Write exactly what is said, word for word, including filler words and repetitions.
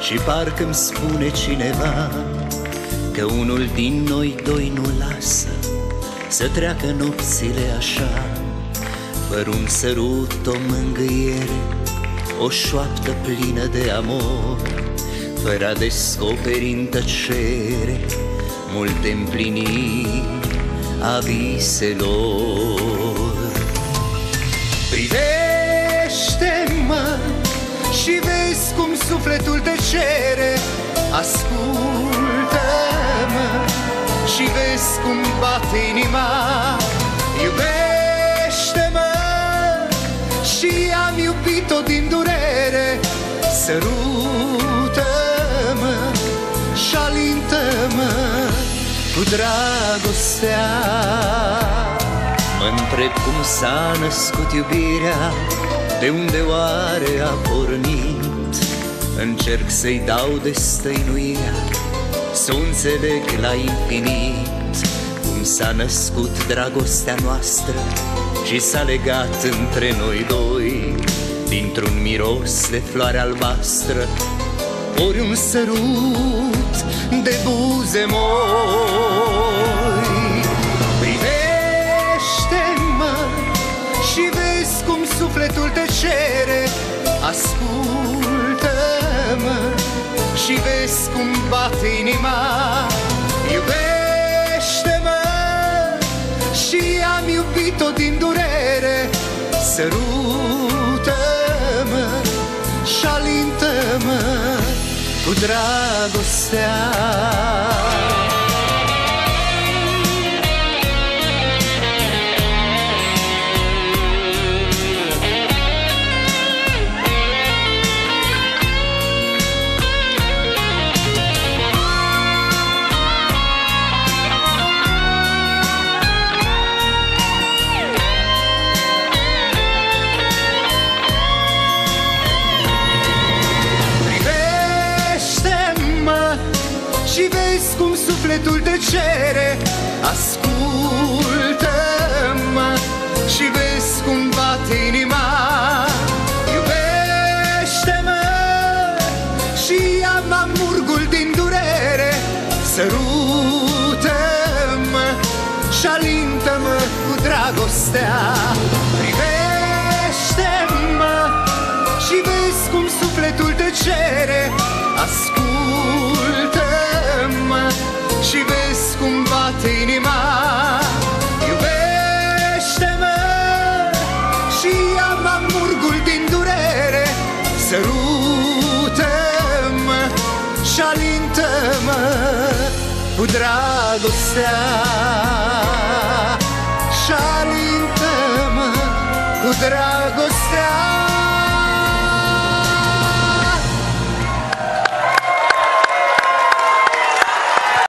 Și parcă-mi spune cineva că unul din noi doi nu lasă să treacă nopțile așa, fără un sărut, o mângâiere, o șoaptă plină de amor, fără a descoperi în tăcere multe împliniri a viselor. Privește-mă și vezi cum sufletul te cere, ascultă-mă și vezi cum bate inima. Iubește-mă și am iubit-o din durere, sărută-mă și alintă-mă cu dragostea. Mă-ntreb cum s-a născut iubirea, de unde oare a pornit. Încerc să-i dau destăinuirea, să o înțeleg la infinit. Cum s-a născut dragostea noastră și s-a legat între noi doi, dintr-un miros de floare albastră, ori un sărut de buze moi. Privește-mă și vezi cum sufletul te cere, ascultă-mă și vezi cum bate inima. Iubește-mă și am iubit-o din durere, sărută-mă și alintă-mă cu dragostea. Și vezi cum sufletul te cere, ascultă-mă și vezi cum bate inima. Iubește-mă și ia-mă amurgul din durere, sărută-mă și alintă-mă cu dragostea. Privește-mă și vezi cum sufletul te cere, ascultă-mă și vezi cum bate inima. Iubește-mă și ia-mă amurgul din durere, sărută-mă și alintă-mă cu dragostea. Și alintă-mă cu dragostea.